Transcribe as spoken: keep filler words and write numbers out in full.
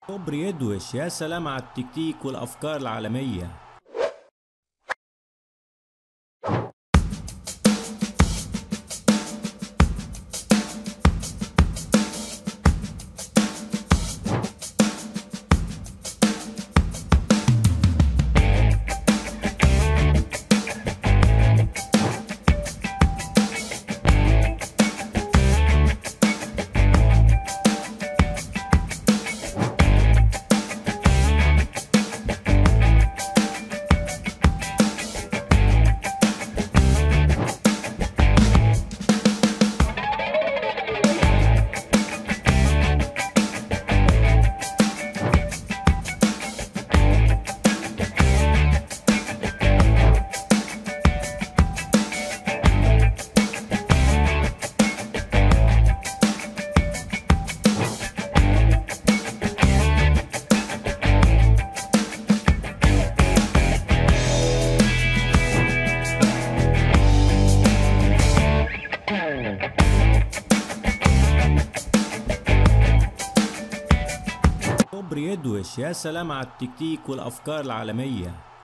كوبري يدوش، يا سلام على التكتيك والأفكار العالمية. كوبري يدوش، يا سلام على التكتيك والأفكار العالمية.